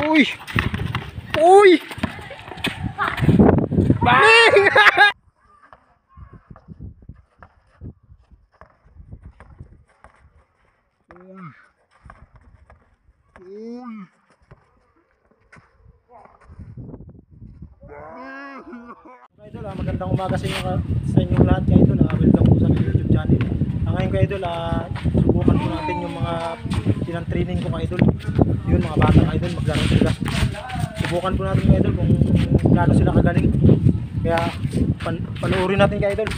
Uy! Uy! Bang! Idol, magandang umaga sa inyong lahat kayo idol. Welcome po sa YouTube channel. Ngayon kayo idol, subukan po natin yung mga silang training ko kayo idol. Yun mga bata kayo idol, maglaro sila. Subukan po natin kayo idol kung gaano sila kagaling. Kaya panoorin natin kayo idol.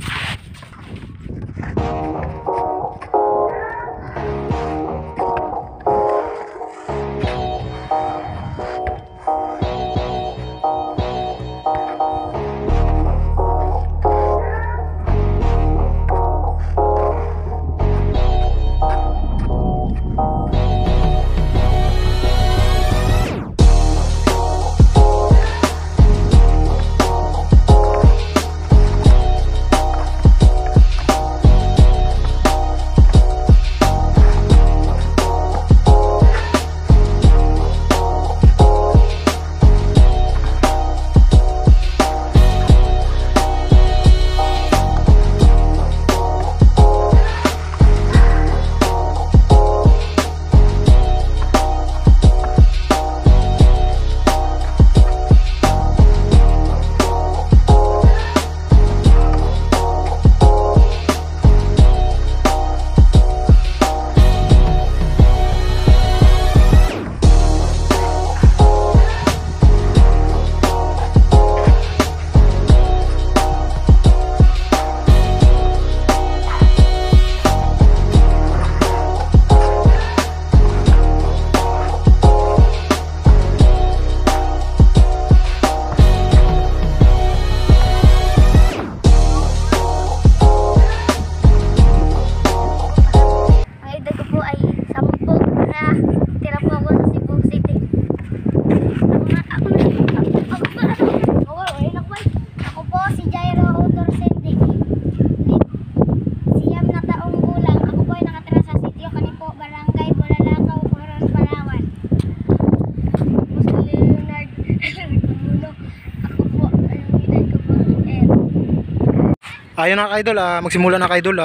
Ayun na ka-idol, magsimula na ka-idol.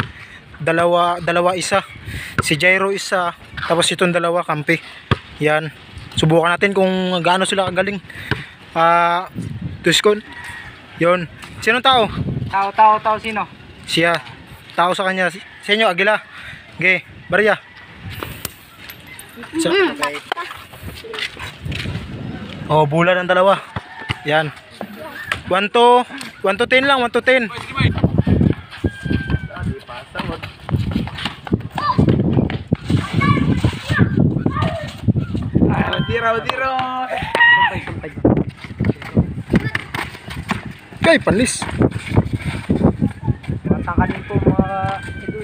Dalawa isa. Si Jairo isa, tapos itong dalawa kampi. Yan. Subukan natin kung gaano sila kagaling. Tuskon. Yun. Sinong tao? Tao sino? Siya. Tao sa kanya. Sa inyo, Agila. Okay, Barya. Oh, bulan ng dalawa. Yan. 1 to 10 lang, 1 to 10. Tiro. Sumpay. Okay, panlis. Matangkalin po mga idol.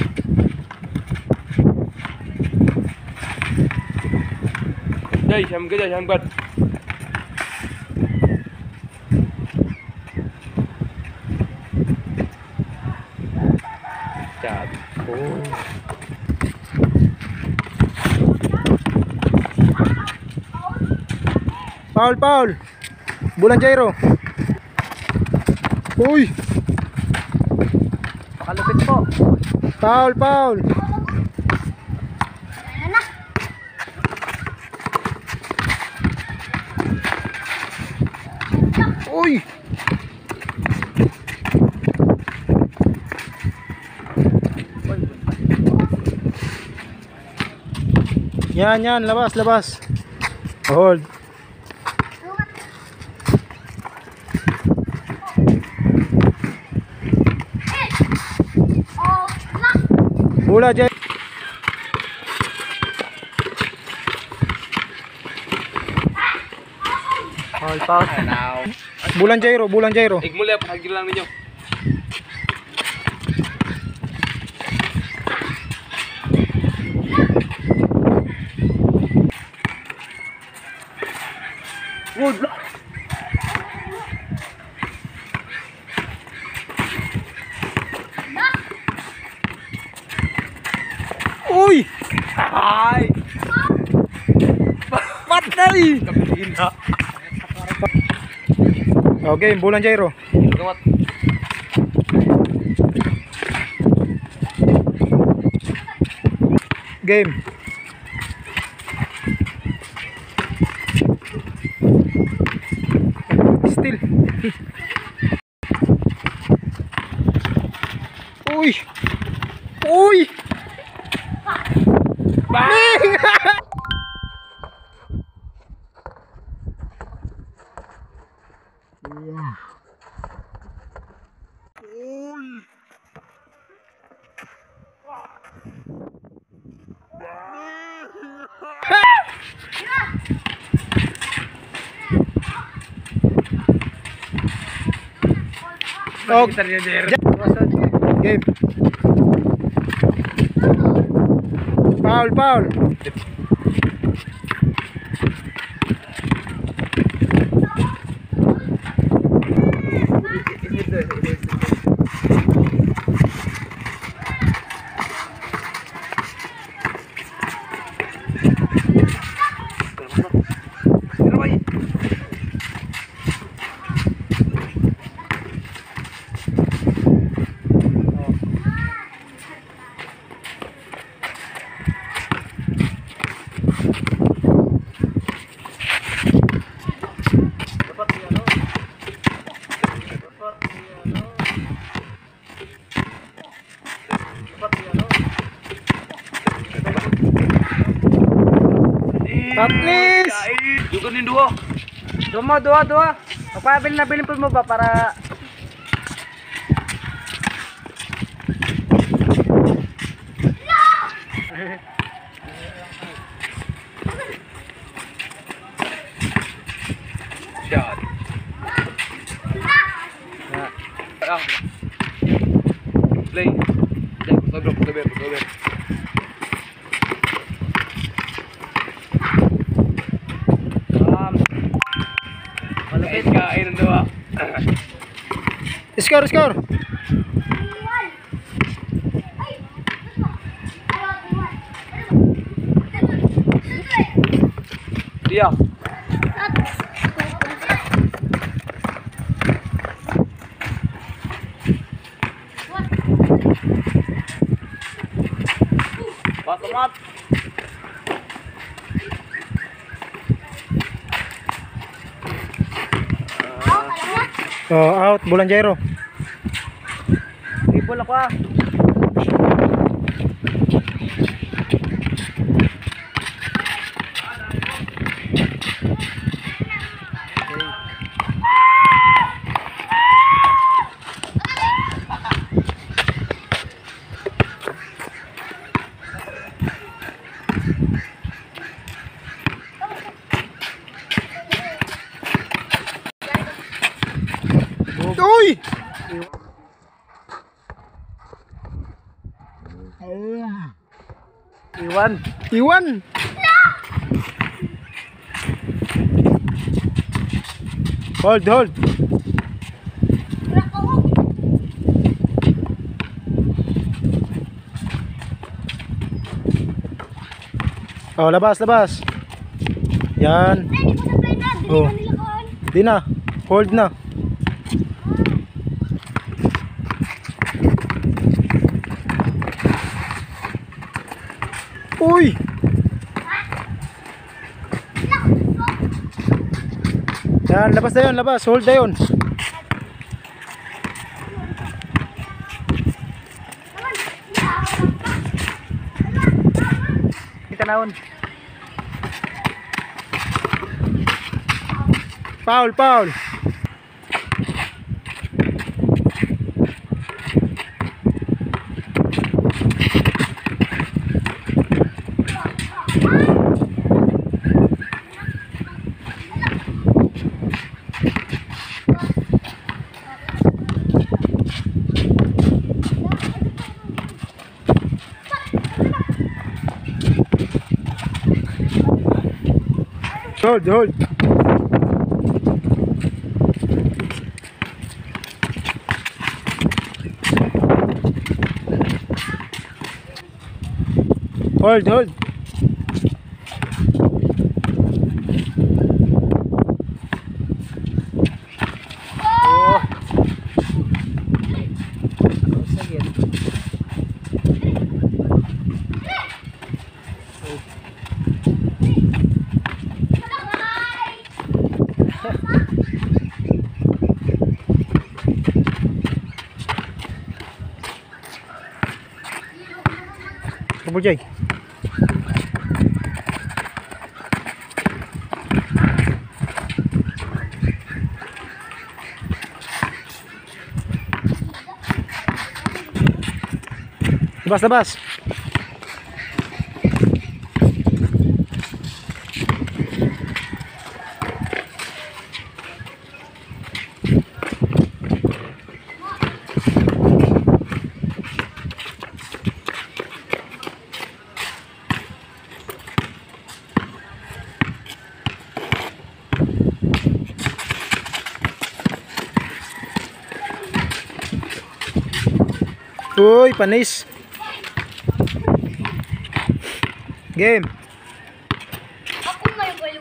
Jai, samgad. Paul. Bulan Jairo. Uy. Pakalupit po. Paul. Uy. Yan, labas. Hold. Bola Jai. Paul. Bulan Jairo. Igmuli pa hagil lang ninyo. Wood. Uy! Ay! Ay! Okay, bulan Jairo. Gawat. Game. Still. Uy! Uy! Bang! Oh, game. Foul, foul. Patnis! Dukun yung duo. Dua. Magpapabili na bilin po mo ba para Shot. Ah. Play. Cover. Kain ng dua. Score, score. Dia. Pasamat. Oh, out, bulan Jairo. ibol ako ah. Uy! Iwan. Hold. Oh, labas. Yan. Oh. Di na. Hold na. Uy! Yan, labas na yun, labas. Hold na yun. Kita naon. Foul. Hold. Hold. Double J. Labas. Uy, panis. Game. Ako may baliw.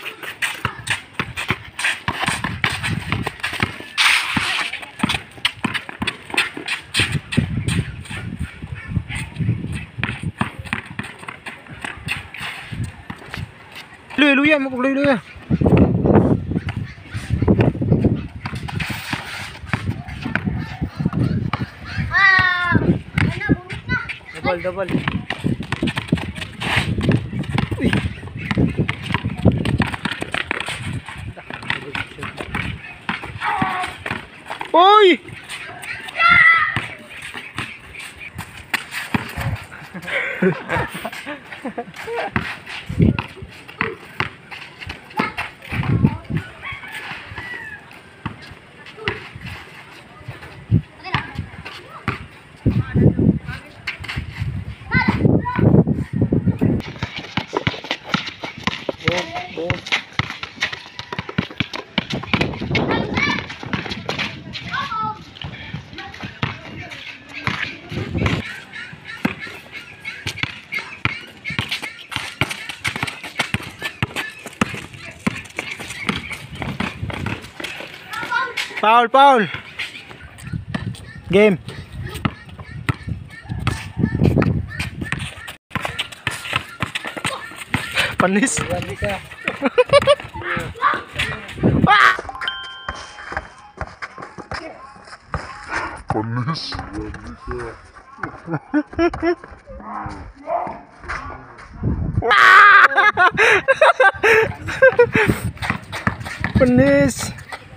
Luya, luya. Bumit na. Double. Uy! Foul. Game. Panis. Panis.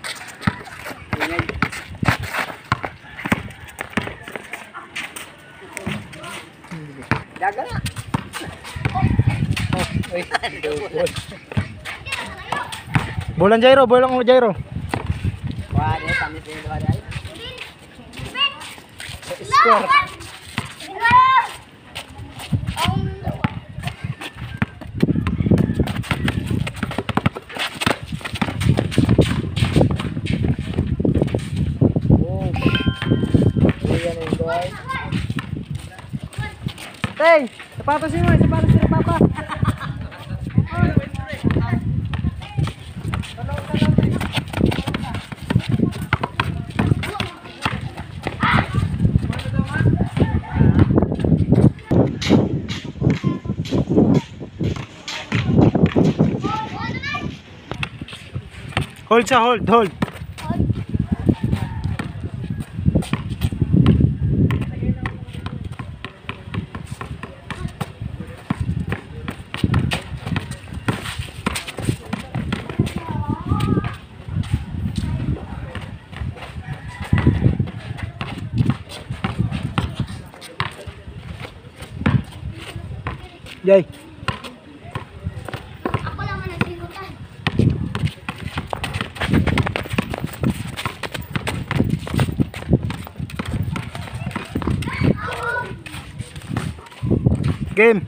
Daga nga. Bolang Jairo. Wah, dia tamis ini dua dari. Score. Teng, sapatos ini, sapatos dari papa. Hold siya, hold. Jay. Ako lang ang nagsigutan. Game.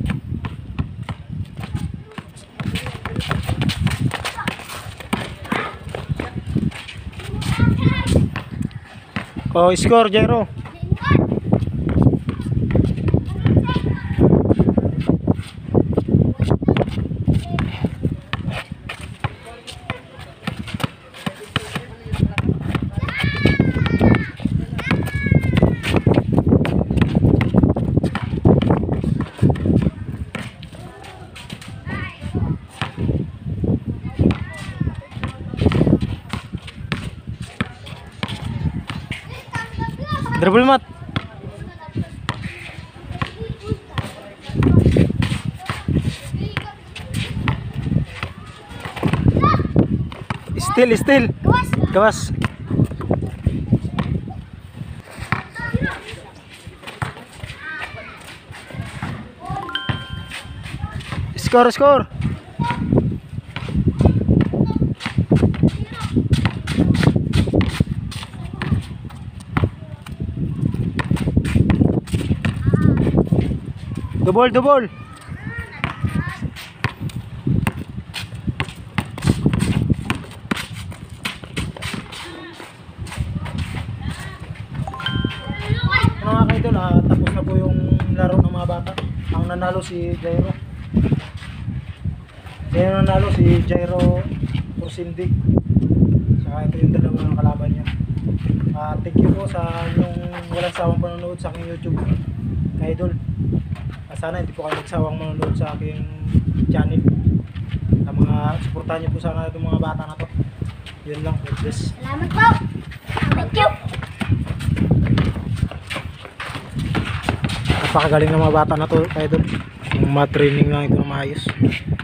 Oh, score, Jairo. Dribble mat. Still. Gawas. Gawas. Score. Double. Mga kaidol, tapos na po yung laro ng mga bata. Ang nanalo si Jairo. Si Jairo Porsindig. Saka ito yung dalawang kalaban niya. Thank you po sa inyong walang sawang panonood sa aking YouTube kaidol. Sana hindi po kayo nagsawang manonood sa aking channel. Suportahan niyo po sana itong mga bata na to. Yun lang, God bless. Salamat po. Thank you. Napakagaling ng mga bata na to, idol. Yung mga training lang ito na maayos.